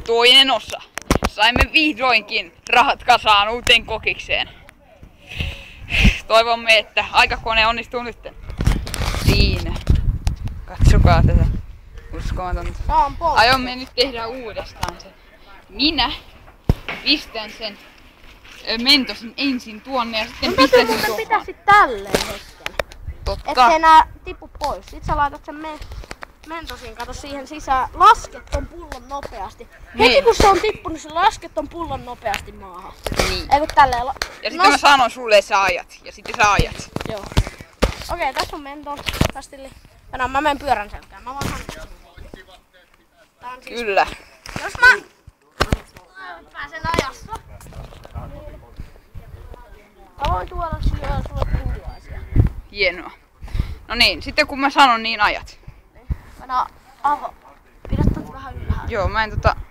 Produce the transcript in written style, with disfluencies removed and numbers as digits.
toinen osa. Saimme vihdoinkin rahat kasaan uuteen kokikseen. Toivomme, että aikakone onnistuu nyt. Siinä. Katsokaa tätä. Uskomatonta. Aiomme nyt tehdä uudestaan sen. Minä pistän sen mentosin ensin tuonne ja sitten pistän sen tuohon. Pitää sit tälleen hetken. Totta. Et se enää tipu pois. Sit sä laitat sen mentosin, kato siihen sisään. Lasket ton pullon nopeasti. Heti kun se on tippunut, sä lasket ton pullon nopeasti maahan. Niin. Eikö tälleen? Ja sitten mä sanon sulle, että sä ajat. Ja sitten sä ajat. Joo. Okei, tässä on menton pastilli. No, mä menen pyörän selkään. Mä vaan sanon. Siis... Kyllä. Jos mä pääsen ajassa. Mä voin tuoda sulle pullaisia. Hienoa. No niin, sitten kun mä sanon, niin ajat. Mennään pidä tätä vähän ylhäällä. Joo, mä en